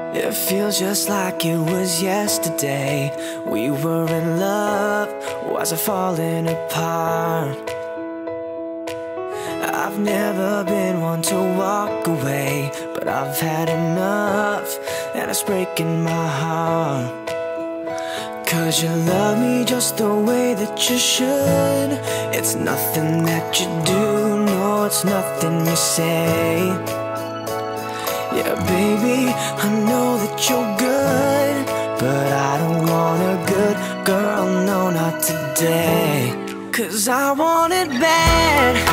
It feels just like it was yesterday. We were in love, was I falling apart? I've never been one to walk away, but I've had enough, and it's breaking my heart. 'Cause you love me just the way that you should. It's nothing that you do, no, it's nothing you say. Yeah, baby, I know that you're good, but I don't want a good girl, no, not today. 'Cause I want it bad,